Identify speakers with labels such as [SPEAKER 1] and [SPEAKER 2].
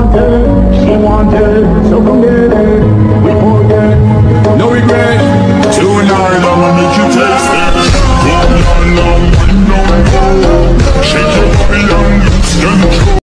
[SPEAKER 1] wanted, she wanted, so come get it. We forget, no regret.
[SPEAKER 2] Tonight I'ma make you taste it. Long, long, long, long,